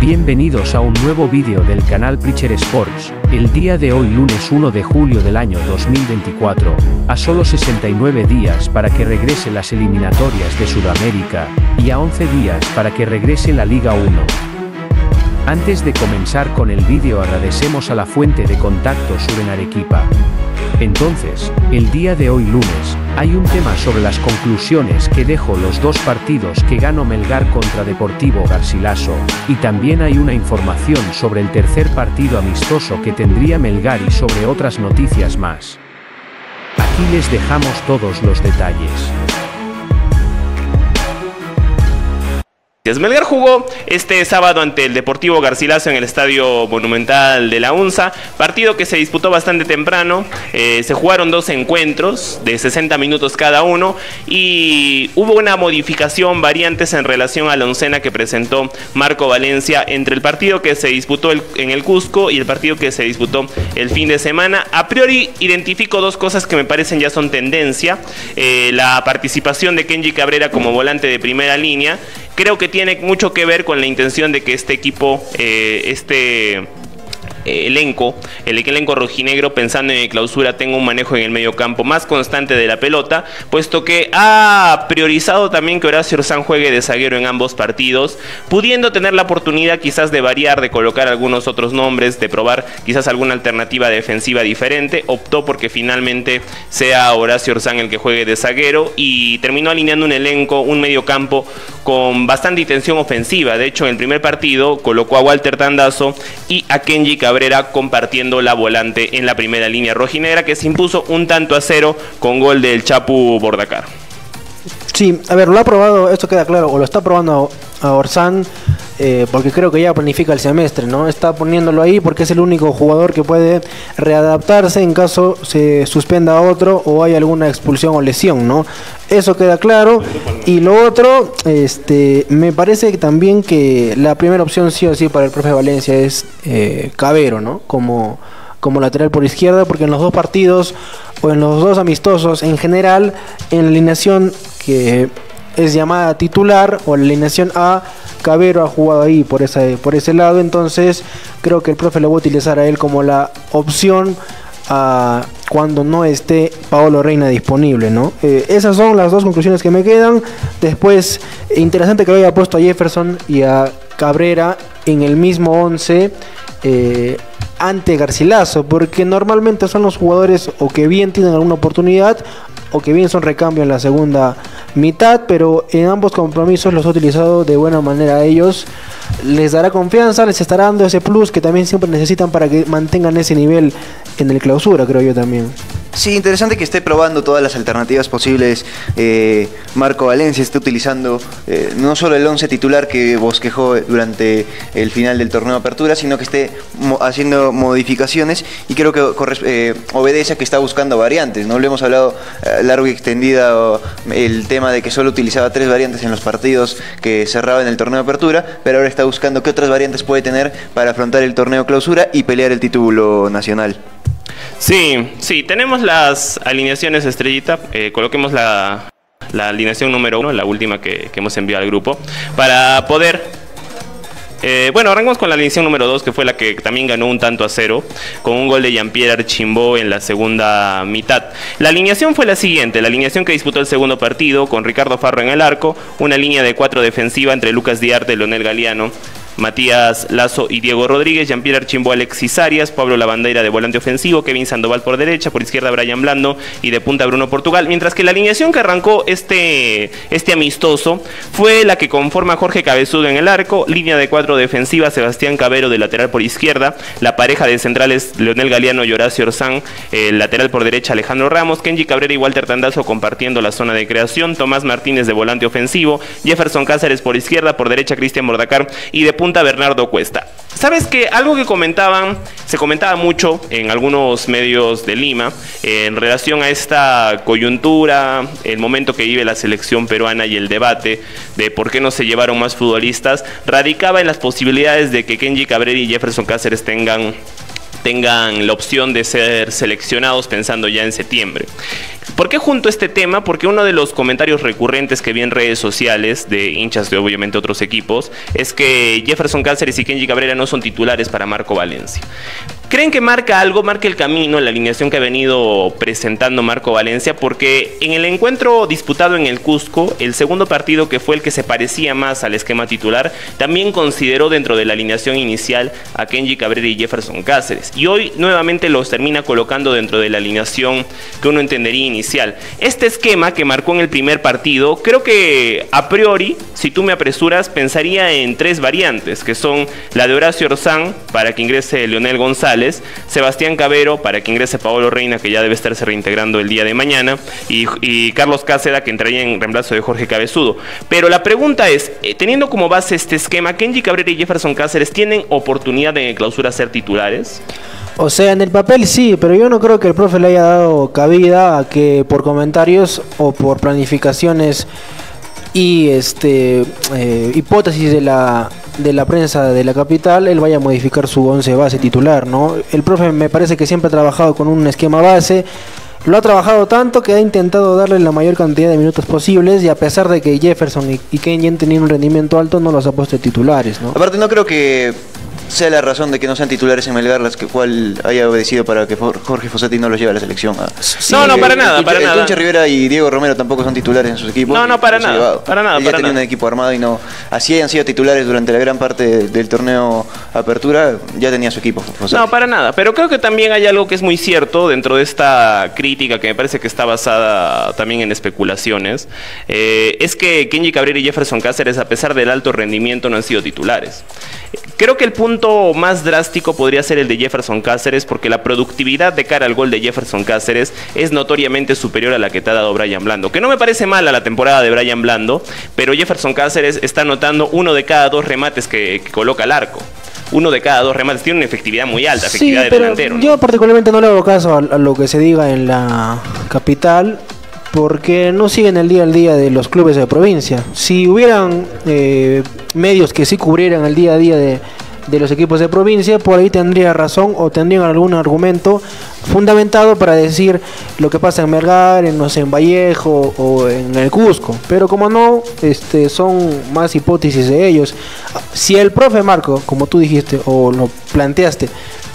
Bienvenidos a un nuevo vídeo del canal Preacher Sports. El día de hoy, lunes 1 de julio del año 2024, a solo 69 días para que regrese las eliminatorias de Sudamérica, y a 11 días para que regrese la Liga 1. Antes de comenzar con el vídeo, agradecemos a la fuente de contacto Sur en Arequipa. Entonces, el día de hoy lunes, hay un tema sobre las conclusiones que dejó los dos partidos que ganó Melgar contra Deportivo Garcilaso, y también hay una información sobre el tercer partido amistoso que tendría Melgar y sobre otras noticias más. Aquí les dejamos todos los detalles. Melgar jugó este sábado ante el Deportivo Garcilaso en el Estadio Monumental de la UNSA, partido que se disputó bastante temprano. Se jugaron dos encuentros de 60 minutos cada uno y hubo una modificación, variantes en relación a la oncena que presentó Marco Valencia entre el partido que se disputó en el Cusco y el partido que se disputó el fin de semana. A priori identifico dos cosas que me parecen ya son tendencia. La participación de Kenji Cabrera como volante de primera línea. Creo que tiene mucho que ver con la intención de que este equipo, el elenco rojinegro, pensando en el clausura, tenga un manejo en el medio campo más constante de la pelota, puesto que ha priorizado también que Horacio Orsán juegue de zaguero en ambos partidos, pudiendo tener la oportunidad quizás de variar, de colocar algunos otros nombres, de probar quizás alguna alternativa defensiva diferente. Optó porque finalmente sea Horacio Orsán el que juegue de zaguero y terminó alineando un elenco, un medio campo con bastante intención ofensiva. De hecho, en el primer partido colocó a Walter Tandazo y a Kenji Cabrera compartiendo la volante en la primera línea rojinegra, que se impuso 1-0 con gol del Chapu Bordacar. Sí, a ver, lo ha probado, esto queda claro, o lo está probando a Orsán, porque creo que ya planifica el semestre, ¿no? Está poniéndolo ahí porque es el único jugador que puede readaptarse en caso se suspenda a otro o hay alguna expulsión o lesión, ¿no? Eso queda claro. Y lo otro, me parece que también que la primera opción sí o sí para el profe Valencia es Cabero, ¿no? Como lateral por izquierda, porque en los dos partidos o en los dos amistosos en general, en la alineación que es llamada titular o la alineación A, Cabero ha jugado ahí por ese lado. Entonces creo que el profe lo va a utilizar a él como la opción cuando no esté Paolo Reina disponible, ¿no? Esas son las dos conclusiones que me quedan. Después, interesante que lo haya puesto a Jefferson y a Cabrera en el mismo 11 ante Garcilaso, porque normalmente son los jugadores o que bien tienen alguna oportunidad o que bien son recambio en la segunda mitad, pero en ambos compromisos los ha utilizado de buena manera a ellos. Les dará confianza, les estará dando ese plus que también siempre necesitan para que mantengan ese nivel en el clausura, creo yo también. Sí, interesante que esté probando todas las alternativas posibles. Marco Valencia está utilizando no solo el 11 titular que bosquejó durante el final del torneo de apertura, sino que esté haciendo modificaciones, y creo que obedece a que está buscando variantes, ¿no? Lo hemos hablado largo y extendida, el tema de que solo utilizaba 3 variantes en los partidos que cerraba en el torneo de apertura, pero ahora está buscando qué otras variantes puede tener para afrontar el torneo clausura y pelear el título nacional. Sí, tenemos las alineaciones, Estrellita. Coloquemos la alineación número 1, la última que hemos enviado al grupo, para poder... bueno, arrancamos con la alineación número 2, que fue la que también ganó 1-0, con un gol de Jean-Pierre Archimbó en la segunda mitad. La alineación fue la siguiente: la alineación que disputó el segundo partido, con Ricardo Farro en el arco, una línea de 4 defensiva entre Lucas Diarte, Leonel Galeano, Matías Lazo y Diego Rodríguez, Jean-Pierre Archimbó, Alexis Arias, Pablo Lavandeira de volante ofensivo, Kevin Sandoval por derecha, por izquierda Brian Blando y de punta Bruno Portugal, mientras que la alineación que arrancó este amistoso fue la que conforma Jorge Cabezudo en el arco, línea de 4 defensiva, Sebastián Cabero de lateral por izquierda, la pareja de centrales Leonel Galeano y Horacio Orsán, el lateral por derecha Alejandro Ramos, Kenji Cabrera y Walter Tandazo compartiendo la zona de creación, Tomás Martínez de volante ofensivo, Jefferson Cáceres por izquierda, por derecha Cristian Bordacar y de punta Bernardo Cuesta. ¿Sabes qué? Algo que se comentaba mucho en algunos medios de Lima en relación a esta coyuntura, el momento que vive la selección peruana y el debate de por qué no se llevaron más futbolistas, radicaba en las posibilidades de que Kenji Cabrera y Jefferson Cáceres tengan tengan la opción de ser seleccionados pensando ya en septiembre. ¿Por qué junto este tema? Porque uno de los comentarios recurrentes que vi en redes sociales de hinchas de obviamente otros equipos es que Jefferson Cáceres y Kenji Cabrera no son titulares para Marco Valencia. ¿Creen que marca algo, marca el camino, la alineación que ha venido presentando Marco Valencia? Porque en el encuentro disputado en el Cusco, el segundo partido, que fue el que se parecía más al esquema titular, también consideró dentro de la alineación inicial a Kenji Cabrera y Jefferson Cáceres. Y hoy nuevamente los termina colocando dentro de la alineación que uno entendería inicial. Este esquema que marcó en el primer partido, creo que a priori, si tú me apresuras, pensaría en 3 variantes, que son la de Horacio Orsán, para que ingrese Leonel González, Sebastián Cavero para que ingrese Paolo Reina, que ya debe estarse reintegrando el día de mañana, y Carlos Cáceda, que entraría en reemplazo de Jorge Cabezudo. Pero la pregunta es, teniendo como base este esquema, ¿Kenji Cabrera y Jefferson Cáceres tienen oportunidad de clausura ser titulares? O sea, en el papel sí, pero yo no creo que el profe le haya dado cabida a que por comentarios o por planificaciones y hipótesis de la prensa de la capital, él vaya a modificar su 11 base titular, ¿no? El profe me parece que siempre ha trabajado con un esquema base, lo ha trabajado tanto que ha intentado darle la mayor cantidad de minutos posibles, y a pesar de que Jefferson y Kenji han tenido un rendimiento alto, no los ha puesto titulares, ¿no? Aparte, no creo que sea la razón de que no sean titulares en Melgar las que cual haya obedecido para que Jorge Fossati no los lleve a la selección. Sí, no, para nada, para nada. Tunche Rivera y Diego Romero tampoco son titulares en sus equipos. No, para nada, para nada. Ya tenían un equipo armado y no, así hayan sido titulares durante la gran parte del torneo Apertura, ya tenía su equipo Fossati. No, para nada, pero creo que también hay algo que es muy cierto dentro de esta crítica, que me parece que está basada también en especulaciones, es que Kenji Cabrera y Jefferson Cáceres, a pesar del alto rendimiento, no han sido titulares. Creo que el punto más drástico podría ser el de Jefferson Cáceres, porque la productividad de cara al gol de Jefferson Cáceres es notoriamente superior a la que te ha dado Brian Blando, que no me parece mala la temporada de Brian Blando, pero Jefferson Cáceres está anotando 1 de cada 2 remates que coloca al arco. 1 de cada 2 remates, tiene una efectividad muy alta, efectividad de delantero, ¿no? Yo particularmente no le hago caso a lo que se diga en la capital, porque no siguen el día al día de los clubes de provincia. Si hubieran medios que sí cubrieran el día a día de los equipos de provincia, por ahí tendría razón o tendrían algún argumento fundamentado para decir lo que pasa en Melgar, en Vallejo o en el Cusco. Pero como no, son más hipótesis de ellos. Si el profe Marco, como tú dijiste o lo planteaste,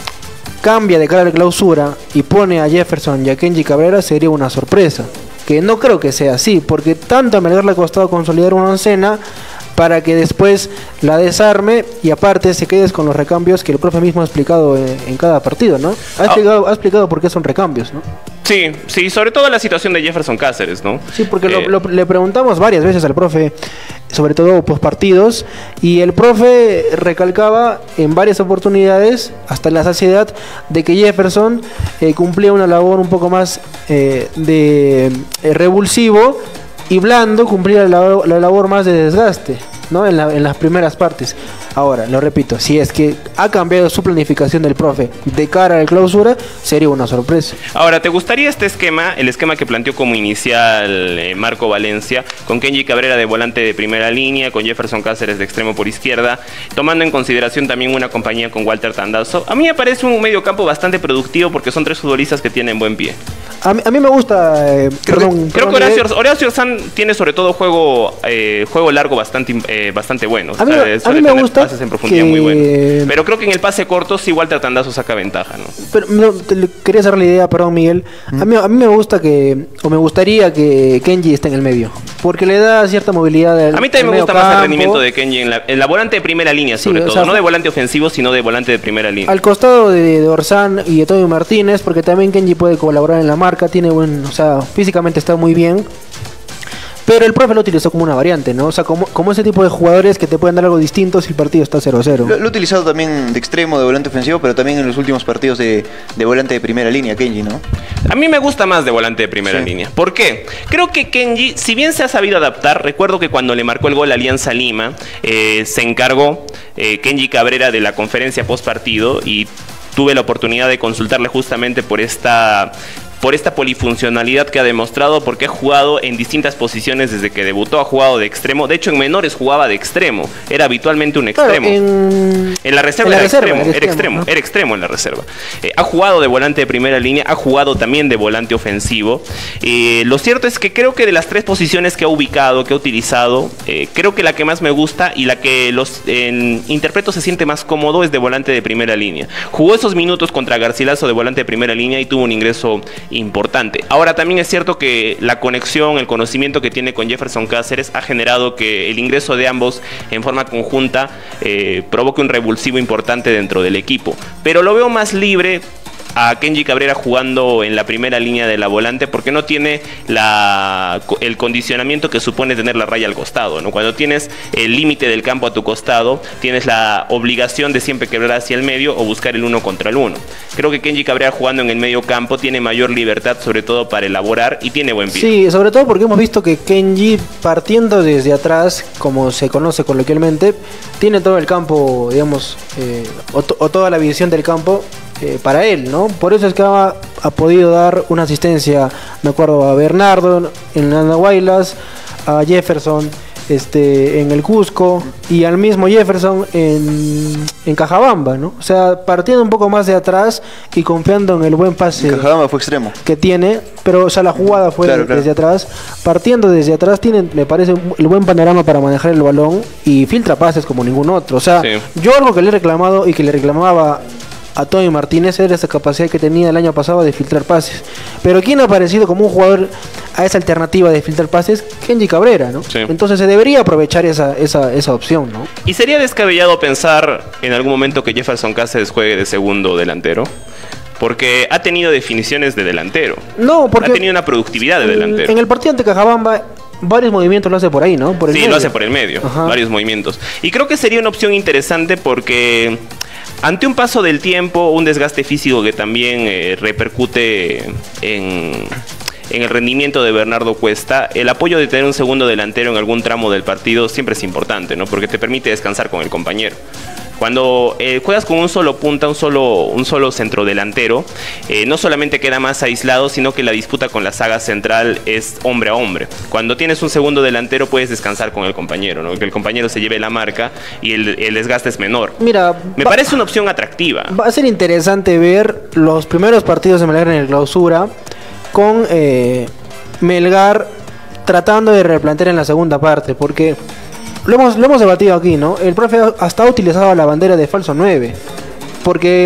cambia de cara a la clausura y pone a Jefferson y a Kenji Cabrera, sería una sorpresa. Que no creo que sea así, porque tanto a Melgar le ha costado consolidar una oncena para que después la desarme y aparte se quedes con los recambios que el profe mismo ha explicado en cada partido, ¿no? Ha explicado por qué son recambios, ¿no? Sí, sobre todo la situación de Jefferson Cáceres, ¿no? Sí, porque le preguntamos varias veces al profe, sobre todo post partidos, y el profe recalcaba en varias oportunidades, hasta en la saciedad, de que Jefferson cumplía una labor un poco más de revulsivo, y Blando cumplía la labor más de desgaste, ¿no? En las primeras partes. Ahora, lo repito, si es que ha cambiado su planificación del profe de cara a la clausura, sería una sorpresa. Ahora, ¿te gustaría este esquema, el esquema que planteó como inicial Marco Valencia, con Kenji Cabrera de volante de primera línea, con Jefferson Cáceres de extremo por izquierda, tomando en consideración también una compañía con Walter Tandazo? A mí me parece un medio campo bastante productivo, porque son 3 futbolistas que tienen buen pie. A mí me gusta... creo que Horacio Orsán tiene sobre todo juego largo bastante bueno. A mí me gusta pases en profundidad muy bueno. Pero creo que en el pase corto sí Walter Tandazo saca ventaja, ¿no? Pero quería hacer la idea, perdón, Miguel. A mí me gustaría que Kenji esté en el medio, porque le da cierta movilidad a mí también me gusta más el rendimiento de Kenji en la volante de primera línea, sobre todo. No de volante ofensivo, sino de volante de primera línea. Al costado de Orsán y de Toby Martínez, porque también Kenji puede colaborar en la marca, físicamente está muy bien. Pero el profe lo utilizó como una variante, ¿no? O sea, como ese tipo de jugadores que te pueden dar algo distinto si el partido está 0-0. Lo ha utilizado también de extremo, de volante ofensivo, pero también en los últimos partidos de volante de primera línea, Kenji, ¿no? A mí me gusta más de volante de primera línea. ¿Por qué? Creo que Kenji, si bien se ha sabido adaptar, recuerdo que cuando le marcó el gol a Alianza Lima, se encargó Kenji Cabrera de la conferencia post partido y tuve la oportunidad de consultarle justamente por esta por esta polifuncionalidad que ha demostrado, porque ha jugado en distintas posiciones desde que debutó, ha jugado de extremo, de hecho en menores jugaba de extremo, era habitualmente un extremo. Claro, en la reserva era extremo en la reserva. Ha jugado de volante de primera línea, ha jugado también de volante ofensivo. Lo cierto es que creo que de las tres posiciones que ha ubicado, que ha utilizado, creo que la que más me gusta y la que los interpretos se siente más cómodo es de volante de primera línea. Jugó esos minutos contra Garcilaso de volante de primera línea y tuvo un ingreso importante. Ahora también es cierto que la conexión, el conocimiento que tiene con Jefferson Cáceres ha generado que el ingreso de ambos en forma conjunta provoque un revulsivo importante dentro del equipo. Pero lo veo más libre a Kenji Cabrera jugando en la primera línea de la volante, porque no tiene el condicionamiento que supone tener la raya al costado, ¿no? Cuando tienes el límite del campo a tu costado, tienes la obligación de siempre quebrar hacia el medio o buscar el uno contra el uno. Creo que Kenji Cabrera jugando en el medio campo tiene mayor libertad, sobre todo para elaborar, y tiene buen pie. Sí, sobre todo porque hemos visto que Kenji, partiendo desde atrás, como se conoce coloquialmente, tiene todo el campo, digamos, o toda la visión del campo para él, ¿no? Por eso es que ha podido dar una asistencia, me acuerdo, a Bernardo en Andahuaylas, a Jefferson en el Cusco y al mismo Jefferson en Cajabamba, ¿no? O sea, partiendo un poco más de atrás y confiando en el buen pase. Cajabamba fue extremo que tiene, pero o sea, la jugada fue desde atrás. Partiendo desde atrás tiene, me parece, el buen panorama para manejar el balón y filtra pases como ningún otro. O sea, yo algo que le he reclamado y que le reclamaba a Tony Martínez era esa capacidad que tenía el año pasado de filtrar pases. Pero ¿quién ha aparecido como un jugador a esa alternativa de filtrar pases? Kenji Cabrera, ¿no? Sí. Entonces se debería aprovechar esa opción, ¿no? ¿Y sería descabellado pensar en algún momento que Jefferson Cáceres juegue de segundo delantero? Porque ha tenido definiciones de delantero. No, porque ha tenido una productividad de delantero. En el partido ante Cajabamba varios movimientos lo hace por ahí, ¿no? Por el medio. Lo hace por el medio. Ajá. Varios movimientos. Y creo que sería una opción interesante porque ante un paso del tiempo, un desgaste físico que también repercute en el rendimiento de Bernardo Cuesta, el apoyo de tener un segundo delantero en algún tramo del partido siempre es importante, ¿no? Porque te permite descansar con el compañero. Cuando juegas con un solo punta, un solo centrodelantero, no solamente queda más aislado, sino que la disputa con la saga central es hombre a hombre. Cuando tienes un segundo delantero puedes descansar con el compañero, ¿no? Que el compañero se lleve la marca y el desgaste es menor. Mira, me parece una opción atractiva. Va a ser interesante ver los primeros partidos de Melgar en el Clausura con Melgar tratando de replantear en la segunda parte, porque lo hemos debatido aquí, ¿no? El profe hasta ha utilizado la bandera de falso 9. Porque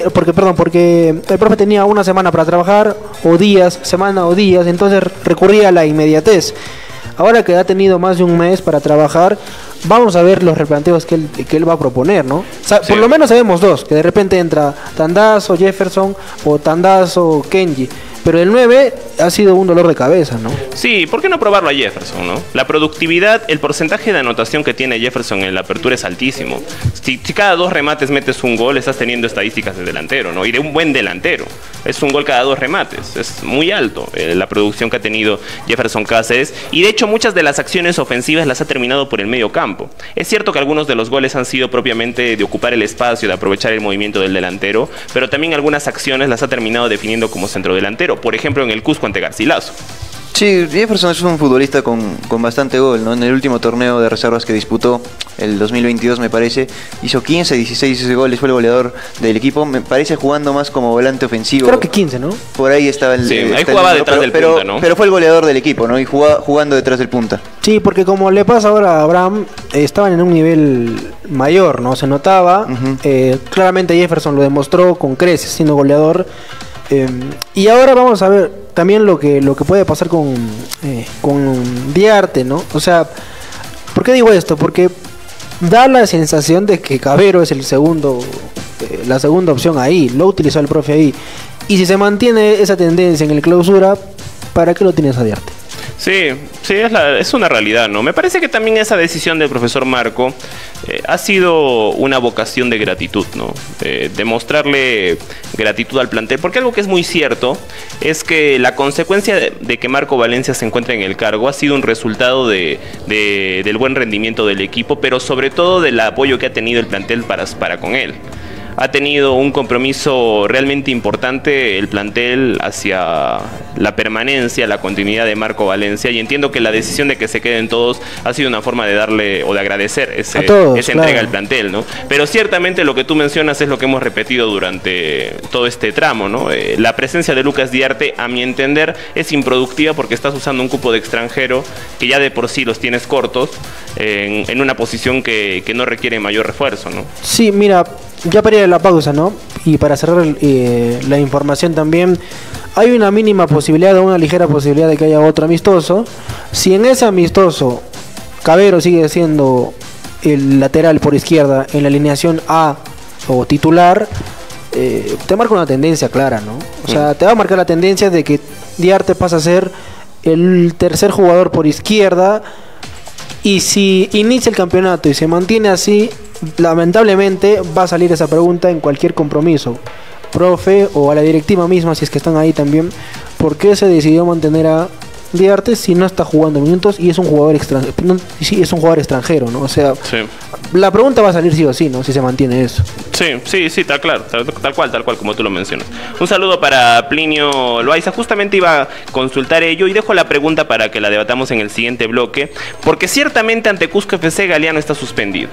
el profe tenía una semana para trabajar, semana o días, entonces recurría a la inmediatez. Ahora que ha tenido más de un mes para trabajar, vamos a ver los replanteos que él va a proponer, ¿no? Por lo menos sabemos dos, que de repente entra Tandazo, Jefferson o Tandazo, Kenji. Pero el 9 ha sido un dolor de cabeza, ¿no? Sí, ¿por qué no probarlo a Jefferson, no? La productividad, el porcentaje de anotación que tiene Jefferson en la apertura es altísimo. Si cada 2 remates metes un gol, estás teniendo estadísticas de delantero, ¿no? Y de un buen delantero. Es un gol cada 2 remates. Es muy alto la producción que ha tenido Jefferson Cáceres. Y de hecho muchas de las acciones ofensivas las ha terminado por el medio campo. Es cierto que algunos de los goles han sido propiamente de ocupar el espacio, de aprovechar el movimiento del delantero, pero también algunas acciones las ha terminado definiendo como centrodelantero. Por ejemplo, en el Cusco ante Garcilaso. Sí, Jefferson es un futbolista con bastante gol, ¿no? En el último torneo de reservas que disputó, el 2022 me parece, hizo 15, 16 goles, fue el goleador del equipo, me parece jugando más como volante ofensivo. Creo que 15, ¿no? Por ahí estaba el... Sí, ahí jugaba detrás del punta, ¿no? Pero fue el goleador del equipo, ¿no? Y jugando detrás del punta. Sí, porque como le pasa ahora a Abraham, estaban en un nivel mayor, ¿no? Se notaba, claramente Jefferson lo demostró con creces, siendo goleador. Y ahora vamos a ver también lo que puede pasar con Diarte, ¿no? O sea, ¿por qué digo esto? Porque da la sensación de que Cabero es la segunda opción ahí, lo utilizó el profe ahí. Y si se mantiene esa tendencia en el Clausura, ¿para qué lo tienes a Diarte? Sí, es una realidad, ¿no? Me parece que también esa decisión del profesor Marco ha sido una vocación de gratitud, ¿no? De mostrarle gratitud al plantel, porque algo que es muy cierto es que la consecuencia de que Marco Valencia se encuentre en el cargo ha sido un resultado del buen rendimiento del equipo, pero sobre todo del apoyo que ha tenido el plantel para con él. ha tenido un compromiso realmente importante el plantel hacia la permanencia, la continuidad de Marco Valencia, y entiendo que la decisión de que se queden todos ha sido una forma de darle o de agradecer esa entrega al plantel, ¿no? Pero ciertamente lo que tú mencionas es lo que hemos repetido durante todo este tramo, ¿no? La presencia de Lucas Diarte, a mi entender, es improductiva porque estás usando un cupo de extranjero que ya de por sí los tienes cortos en una posición que no requiere mayor refuerzo, ¿no? Sí, mira, ya para ir a la pausa, ¿no? Y para cerrar la información también, hay una mínima posibilidad o una ligera posibilidad de que haya otro amistoso. Si en ese amistoso Cavero sigue siendo el lateral por izquierda en la alineación A o titular, te marca una tendencia clara, ¿no? O sea, te va a marcar la tendencia de que Diarte pasa a ser el tercer jugador por izquierda, y si inicia el campeonato y se mantiene así, lamentablemente va a salir esa pregunta en cualquier compromiso, profe, o a la directiva misma, si es que están ahí también, ¿por qué se decidió mantener a Diarte si no está jugando minutos y es un jugador extranjero? Sí, es un jugador extranjero, ¿no? O sea, sí, la pregunta va a salir sí o sí, ¿no? Si se mantiene eso. Sí, está claro, tal cual, como tú lo mencionas. Un saludo para Plinio Loaiza. Justamente iba a consultar ello y dejo la pregunta para que la debatamos en el siguiente bloque, porque ciertamente ante Cusco FC Galeano está suspendido.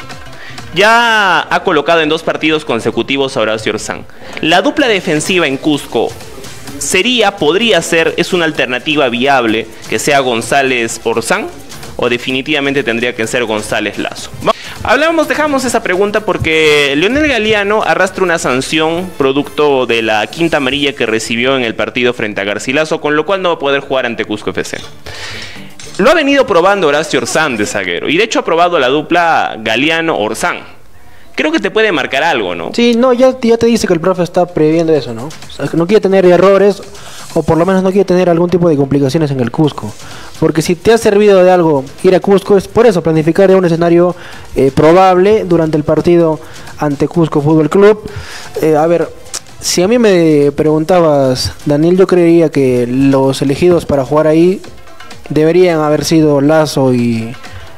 Ya ha colocado en 2 partidos consecutivos a Horacio Orsán. La dupla defensiva en Cusco podría ser, es una alternativa viable que sea González Orsán, o definitivamente tendría que ser González Lazo. Dejamos esa pregunta porque Leonel Galeano arrastra una sanción producto de la quinta amarilla que recibió en el partido frente a Garcilaso, con lo cual no va a poder jugar ante Cusco FC. Lo ha venido probando Horacio Orsán de zaguero, y de hecho ha probado la dupla Galeano-Orsán. Creo que te puede marcar algo, ¿no? Sí, no, ya te dice que el profe está previendo eso, ¿no? O sea, que no quiere tener errores, o por lo menos no quiere tener algún tipo de complicaciones en el Cusco. Porque si te ha servido de algo ir a Cusco, es por eso, planificar un escenario probable durante el partido ante Cusco Fútbol Club. A ver, si a mí me preguntabas, Daniel, yo creería que los elegidos para jugar ahí deberían haber sido Lazo y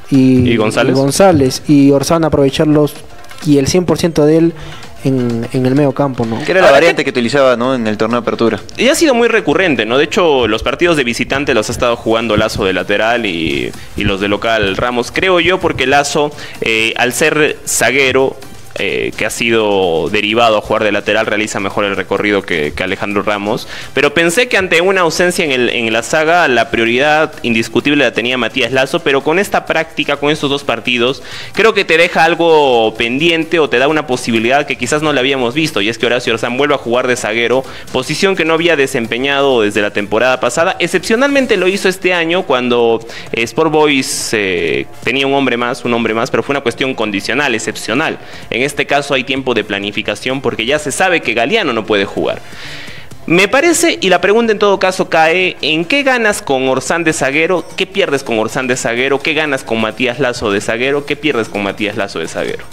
González, y Orsán aprovecharlos y el 100% de él en el medio campo, ¿no? Que era la variante que utilizaba, ¿no?, en el torneo de apertura. Y ha sido muy recurrente, ¿no? De hecho, los partidos de visitante los ha estado jugando Lazo de lateral y los de local Ramos. Creo yo porque Lazo, al ser zaguero, que ha sido derivado a jugar de lateral, realiza mejor el recorrido que Alejandro Ramos, pero pensé que ante una ausencia en la saga, la prioridad indiscutible la tenía Matías Lazo, pero con esta práctica, con estos 2 partidos, creo que te deja algo pendiente o te da una posibilidad que quizás no la habíamos visto, y es que Horacio Orsán vuelve a jugar de zaguero, posición que no había desempeñado desde la temporada pasada. Excepcionalmente lo hizo este año cuando Sport Boys tenía un hombre más, pero fue una cuestión condicional, excepcional. En este caso hay tiempo de planificación porque ya se sabe que Galeano no puede jugar. Me parece, y la pregunta en todo caso cae, ¿en qué ganas con Orsán de zaguero? ¿Qué pierdes con Orsán de zaguero? ¿Qué ganas con Matías Lazo de zaguero? ¿Qué pierdes con Matías Lazo de zaguero?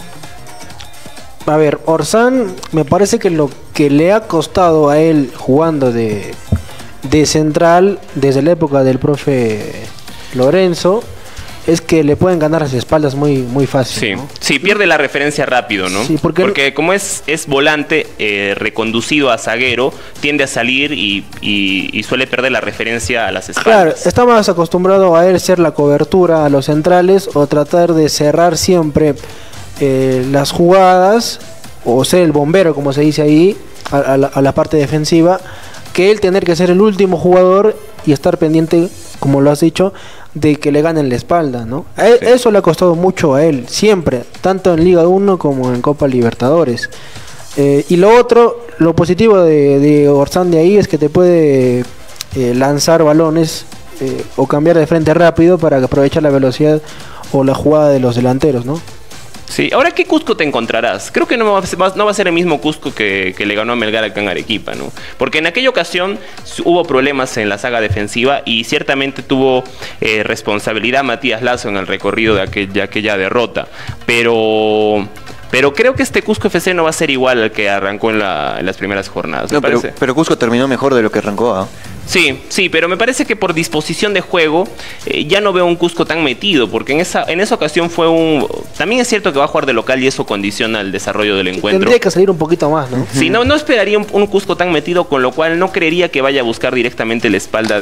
A ver, Orsán, me parece que lo que le ha costado a él jugando de central desde la época del profe Lorenzo es que le pueden ganar las espaldas muy fácil, sí, ¿no? Sí, pierde la referencia rápido, ¿no? Sí, porque como es volante reconducido a zaguero, tiende a salir y suele perder la referencia a las espaldas. Claro, está más acostumbrado a él ser la cobertura a los centrales o tratar de cerrar siempre las jugadas, o ser el bombero, como se dice ahí, a la parte defensiva, que él tener que ser el último jugador y estar pendiente, como lo has dicho, de que le ganen la espalda, ¿no? Sí. Eso le ha costado mucho a él, siempre, tanto en Liga 1 como en Copa Libertadores. Y lo positivo de Orsán de ahí es que te puede lanzar balones o cambiar de frente rápido para aprovechar la velocidad o la jugada de los delanteros, ¿no? Sí, ahora ¿qué Cusco te encontrarás? Creo que no va a ser el mismo Cusco que le ganó a Melgar acá en Arequipa, ¿no? Porque en aquella ocasión hubo problemas en la saga defensiva y ciertamente tuvo responsabilidad Matías Lazo en el recorrido de aquella derrota. Pero Pero creo que este Cusco FC no va a ser igual al que arrancó en las primeras jornadas. No, pero Cusco terminó mejor de lo que arrancó, ¿ah? Sí, pero me parece que por disposición de juego ya no veo un Cusco tan metido, porque en esa ocasión fue también es cierto que va a jugar de local y eso condiciona el desarrollo del encuentro. Tendría que salir un poquito más, ¿no? Sí, no esperaría un Cusco tan metido, con lo cual no creería que vaya a buscar directamente la espalda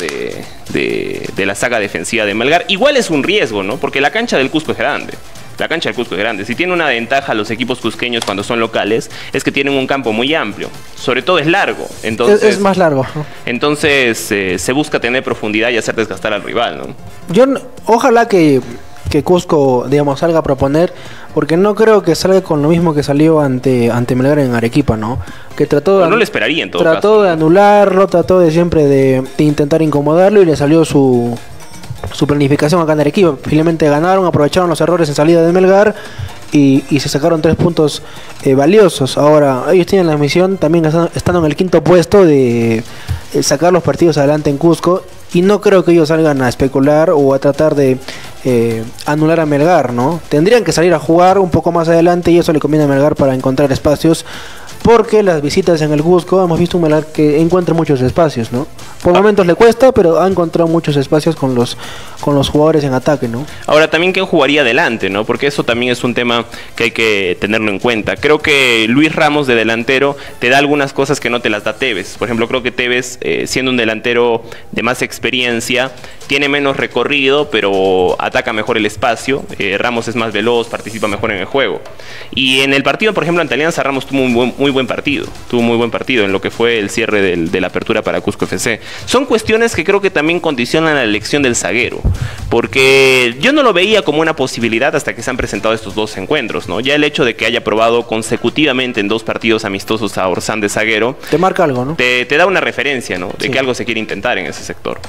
de la saga defensiva de Melgar. Igual es un riesgo, ¿no? Porque la cancha del Cusco es grande. La cancha del Cusco es grande. Si tiene una ventaja los equipos cusqueños cuando son locales, es que tienen un campo muy amplio. Sobre todo es largo. Entonces, es más largo. Entonces se busca tener profundidad y hacer desgastar al rival, ¿no? Ojalá que Cusco, digamos, salga a proponer, porque no creo que salga con lo mismo que salió ante Melgar en Arequipa, ¿no? Que trató no le esperaría en todo trató caso, de anularlo, trató de siempre de intentar incomodarlo y le salió su planificación acá en Arequipa. Finalmente ganaron, aprovecharon los errores en salida de Melgar y se sacaron 3 puntos valiosos. Ahora, ellos tienen la misión, también estando en el 5º puesto, de sacar los partidos adelante en Cusco, y no creo que ellos salgan a especular o a tratar de anular a Melgar, ¿no? Tendrían que salir a jugar un poco más adelante y eso le conviene a Melgar para encontrar espacios, porque las visitas en el Cusco hemos visto un Melgar que encuentra muchos espacios, ¿no? Por momentos le cuesta, pero ha encontrado muchos espacios con los jugadores en ataque, ¿no? Ahora, también quién jugaría adelante, ¿no? Porque eso también es un tema que hay que tenerlo en cuenta. Creo que Luis Ramos de delantero te da algunas cosas que no te las da Tevez. Por ejemplo, creo que Tevez, siendo un delantero de más experiencia, tiene menos recorrido, pero ataca mejor el espacio. Ramos es más veloz, participa mejor en el juego. Y en el partido, por ejemplo, ante Alianza, Ramos tuvo muy buen partido. Tuvo muy buen partido en lo que fue el cierre de la apertura para Cusco FC. Son cuestiones que creo que también condicionan la elección del zaguero, porque yo no lo veía como una posibilidad hasta que se han presentado estos 2 encuentros, ¿no? Ya el hecho de que haya probado consecutivamente en 2 partidos amistosos a Orsán de zaguero te marca algo, ¿no? Te da una referencia, ¿no? De sí, que algo se quiere intentar en ese sector.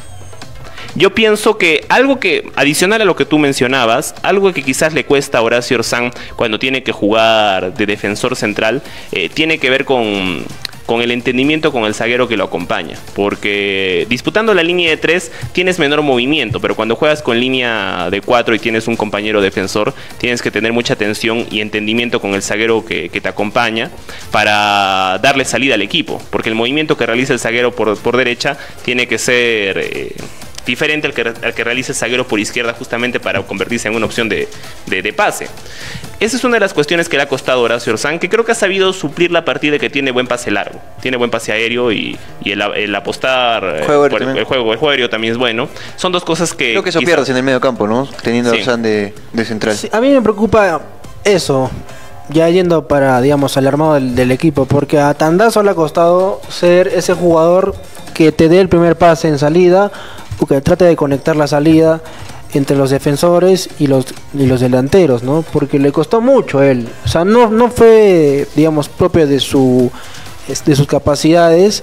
Yo pienso que algo que, adicional a lo que tú mencionabas, algo que quizás le cuesta a Horacio Orsán cuando tiene que jugar de defensor central, tiene que ver con el entendimiento con el zaguero que lo acompaña, porque disputando la línea de 3 tienes menor movimiento, pero cuando juegas con línea de 4 y tienes un compañero defensor, tienes que tener mucha atención y entendimiento con el zaguero que te acompaña para darle salida al equipo, porque el movimiento que realiza el zaguero por derecha tiene que ser diferente al que realiza el zaguero por izquierda, justamente para convertirse en una opción de pase. Esa es una de las cuestiones que le ha costado a Horacio Orsán, que creo que ha sabido suplir la partida de que tiene buen pase largo, tiene buen pase aéreo y el apostar el juego aéreo también es bueno. Son 2 cosas que... Creo que eso pierdes en el medio campo, ¿no? Teniendo a Orsán de central. Sí, a mí me preocupa eso, ya yendo para, digamos, al armado del equipo, porque a Tandazo le ha costado ser ese jugador que te dé el primer pase en salida, o que trate de conectar la salida entre los defensores y los delanteros, ¿no? Porque le costó mucho a él. O sea, no fue, digamos, propio de sus capacidades,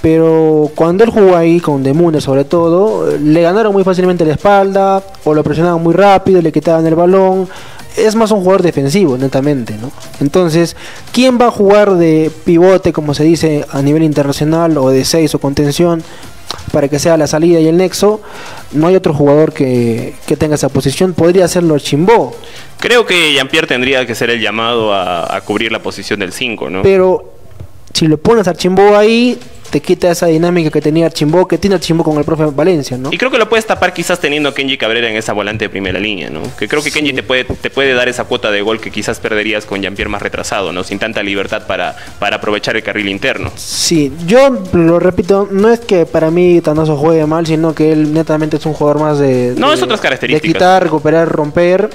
pero cuando él jugó ahí con Demune, sobre todo, le ganaron muy fácilmente la espalda, o lo presionaban muy rápido, le quitaban el balón. Es más un jugador defensivo, netamente, ¿no? Entonces, ¿quién va a jugar de pivote, como se dice a nivel internacional, o de 6 o contención, para que sea la salida y el nexo? No hay otro jugador que tenga esa posición. Podría hacerlo Chimbó. Creo que Jean-Pierre tendría que ser el llamado a cubrir la posición del 5, ¿no? Pero si lo pones a Chimbó ahí, te quita esa dinámica que tenía Archimbó, que tiene Archimbó con el profe Valencia, ¿no? Y creo que lo puedes tapar quizás teniendo a Kenji Cabrera en esa volante de primera línea, ¿no? Que creo que Kenji te puede dar esa cuota de gol que quizás perderías con Jean-Pierre más retrasado, ¿no? Sin tanta libertad para aprovechar el carril interno. Sí, yo lo repito, no es que para mí Tandazo juegue mal, sino que él netamente es un jugador más es otras características. De quitar, recuperar, romper,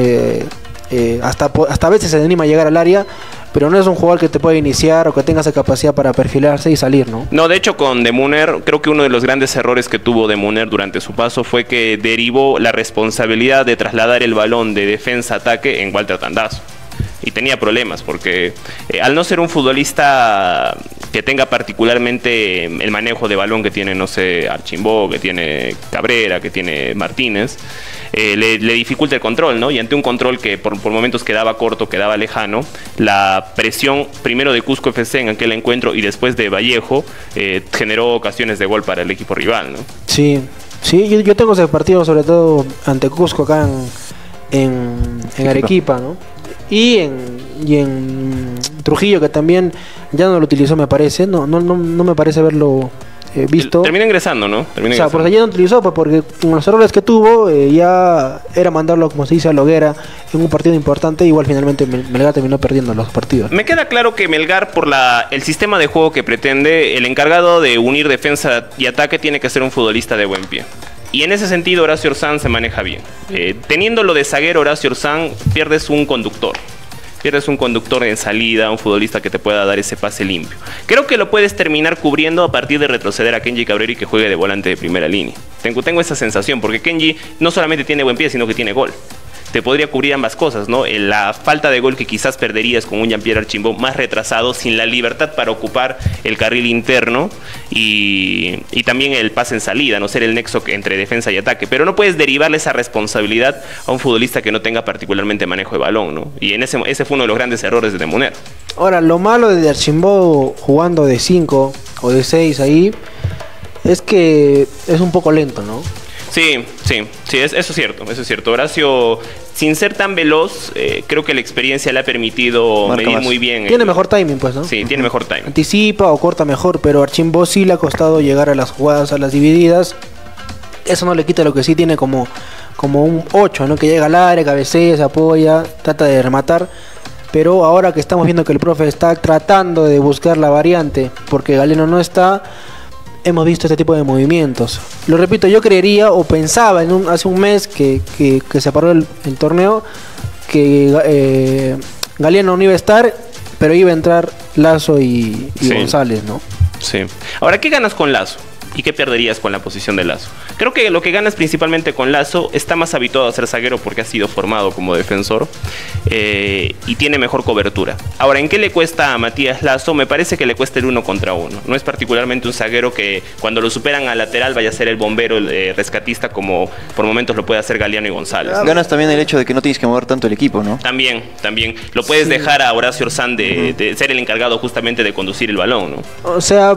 hasta a veces se anima a llegar al área, pero no es un jugador que te puede iniciar o que tenga esa capacidad para perfilarse y salir, ¿no? No, de hecho con Demuner, creo que uno de los grandes errores que tuvo Demuner durante su paso fue que derivó la responsabilidad de trasladar el balón de defensa a ataque en Walter Tandazo. Y tenía problemas porque al no ser un futbolista que tenga particularmente el manejo de balón que tiene, no sé, Archimbó, que tiene Cabrera, que tiene Martínez, le dificulta el control, ¿no? Y ante un control que por momentos quedaba corto, quedaba lejano, la presión primero de Cusco FC en aquel encuentro y después de Vallejo generó ocasiones de gol para el equipo rival, ¿no? Sí, yo tengo ese partido sobre todo ante Cusco acá en Arequipa, ¿no? y en Trujillo, que también ya no lo utilizó, me parece. No me parece haberlo visto. Termina ingresando, ¿no? Porque ya no utilizó, pues porque con los errores que tuvo, ya era mandarlo, como se dice, a la hoguera en un partido importante. Igual finalmente Melgar terminó perdiendo los partidos. Me queda claro que Melgar, por el sistema de juego que pretende, el encargado de unir defensa y ataque tiene que ser un futbolista de buen pie. Y en ese sentido Horacio Orsán se maneja bien. Teniéndolo de zaguero Horacio Orsán, pierdes un conductor. Pierdes un conductor en salida, un futbolista que te pueda dar ese pase limpio. Creo que lo puedes terminar cubriendo a partir de retroceder a Kenji Cabrera y que juegue de volante de primera línea. Tengo esa sensación, porque Kenji no solamente tiene buen pie, sino que tiene gol. Te podría cubrir ambas cosas, ¿no? La falta de gol que quizás perderías con un Jean-Pierre Archimbó más retrasado, sin la libertad para ocupar el carril interno y también el pase en salida, no ser el nexo entre defensa y ataque. Pero no puedes derivarle esa responsabilidad a un futbolista que no tenga particularmente manejo de balón, ¿no? Y ese fún uno de los grandes errores de Munero. Ahora, lo malo de Archimbó jugando de 5 o de 6 ahí es que es un poco lento, ¿no? Sí, eso es cierto. Horacio, sin ser tan veloz, creo que la experiencia le ha permitido medir muy bien. Tiene mejor timing, pues, ¿no? Sí, tiene mejor timing. Anticipa o corta mejor, pero Archimbó sí le ha costado llegar a las jugadas, a las divididas. Eso no le quita lo que sí tiene como un 8, ¿no? Que llega al área, cabecea, se apoya, trata de rematar. Pero ahora que estamos viendo que el profe está tratando de buscar la variante, porque Galeno no está, hemos visto este tipo de movimientos. Lo repito, yo creería o pensaba hace un mes que se paró el torneo, que Galeano no iba a estar, pero iba a entrar Lazo y González, ¿no? Sí. Ahora, ¿qué ganas con Lazo? ¿Y qué perderías con la posición de Lazo? Creo que lo que ganas principalmente con Lazo, está más habituado a ser zaguero porque ha sido formado como defensor y tiene mejor cobertura. Ahora, ¿en qué le cuesta a Matías Lazo? Me parece que le cuesta el 1 contra 1. No es particularmente un zaguero que cuando lo superan al lateral vaya a ser el bombero, el rescatista, como por momentos lo puede hacer Galeano y González. Ganas también el hecho de que no tienes que mover tanto el equipo, ¿no? También. Lo puedes dejar a Horacio Orsán de ser el encargado justamente de conducir el balón, ¿no? O sea,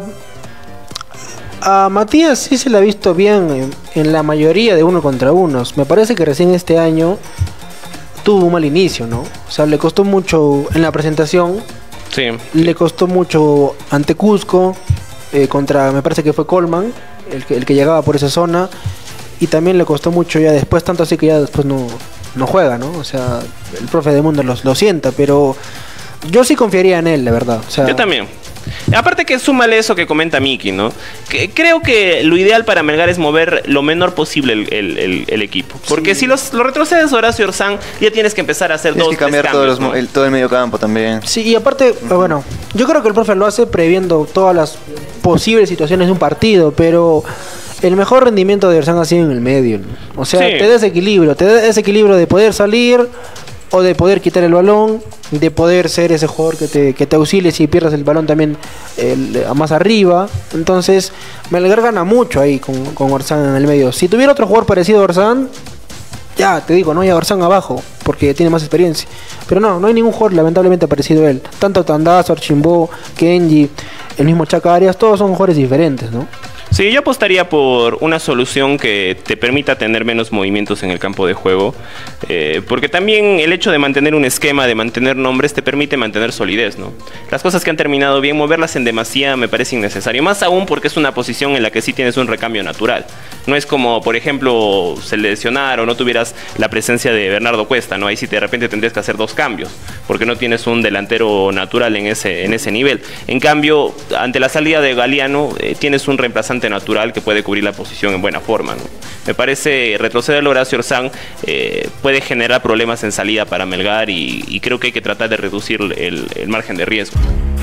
a Matías sí se le ha visto bien en la mayoría de 1 contra 1. Me parece que recién este año tuvo un mal inicio, ¿no? O sea, le costó mucho en la presentación. Sí. Le costó mucho ante Cusco, me parece que fue Colman, el que llegaba por esa zona. Y también le costó mucho ya después, tanto así que ya después no juega, ¿no? O sea, el profe de Mundo lo sienta, pero yo sí confiaría en él, de verdad. O sea, yo también. Aparte que súmale eso que comenta Miki, ¿no? Que creo que lo ideal para Melgar es mover lo menor posible el equipo. Porque si lo retrocedes Horacio Orsán, ya tienes que empezar a hacer tienes que cambiar cambios, ¿no? todo el medio campo también. Sí, y aparte, bueno, yo creo que el profe lo hace previendo todas las posibles situaciones de un partido, pero el mejor rendimiento de Orsán ha sido en el medio, ¿no? O sea, sí, te da ese equilibrio de poder salir o de poder quitar el balón, de poder ser ese jugador que te auxilie si pierdes el balón también más arriba. Entonces Melgar gana mucho ahí con Orsán en el medio. Si tuviera otro jugador parecido a Orsán, ya te digo, no hay a Orsán abajo porque tiene más experiencia. Pero no hay ningún jugador lamentablemente parecido a él. Tanto Tandazo, Archimbó, Kenji, el mismo Chaca Arias, todos son jugadores diferentes, ¿no? Sí, yo apostaría por una solución que te permita tener menos movimientos en el campo de juego, porque también el hecho de mantener un esquema, de mantener nombres, te permite mantener solidez, ¿no? Las cosas que han terminado bien, moverlas en demasía me parece innecesario, más aún porque es una posición en la que sí tienes un recambio natural. No es como, por ejemplo, seleccionar o no tuvieras la presencia de Bernardo Cuesta, ¿no? Ahí sí de repente tendrías que hacer 2 cambios, porque no tienes un delantero natural en ese nivel. En cambio, ante la salida de Galeano, tienes un reemplazante natural que puede cubrir la posición en buena forma, ¿no? Me parece retroceder a Horacio Orsán puede generar problemas en salida para Melgar y creo que hay que tratar de reducir el margen de riesgo.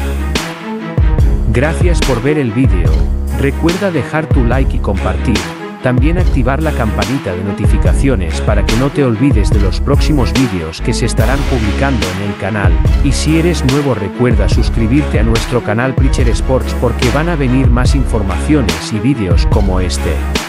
Gracias por ver el vídeo. Recuerda dejar tu like y compartir. También activar la campanita de notificaciones para que no te olvides de los próximos vídeos que se estarán publicando en el canal. Y si eres nuevo recuerda suscribirte a nuestro canal Preacher Sports porque van a venir más informaciones y vídeos como este.